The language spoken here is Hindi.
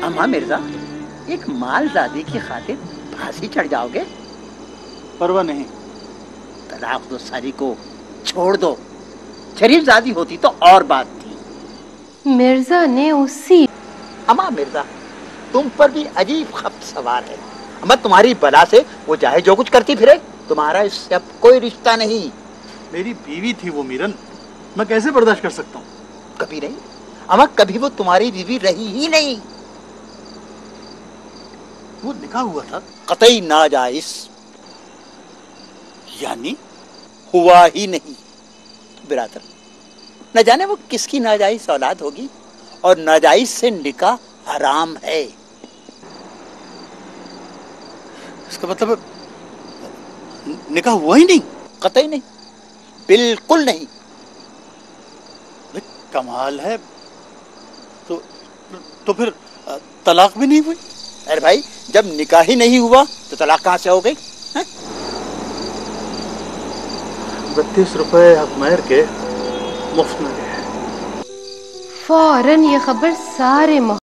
अम्मा मिर्जा, एक मालजादी की खातिर फांसी चढ़ जाओगे? परवाह नहीं। तलाक दो सारी को, छोड़ दो। शरीफ जादी होती तो और बात थी। मिर्जा ने उसी अम्मा मिर्जा, तुम पर भी अजीब खप्त सवार है। अम्मा, तुम्हारी बला से वो चाहे जो कुछ करती फिरे, तुम्हारा इससे अब कोई रिश्ता नहीं। मेरी बीवी थी वो मीरन, मैं कैसे बर्दाश्त कर सकता हूँ? कभी नहीं अम्मा, कभी वो तुम्हारी बीवी रही ही नहीं। वो निकाह हुआ था। कतई नाजायज, यानी हुआ ही नहीं। बिरादर, न जाने वो किसकी नाजायज औलाद होगी, और नाजायज से निकाह हराम है। इसका मतलब निकाह हुआ ही नहीं? कतई नहीं, बिल्कुल नहीं। कमाल है। तो फिर तलाक भी नहीं हुई? अरे भाई, जब निकाह ही नहीं हुआ तो तलाक कहां से हो गई? 32 रुपए हकमैर के मुफ्त में गए। फौरन ये खबर सारे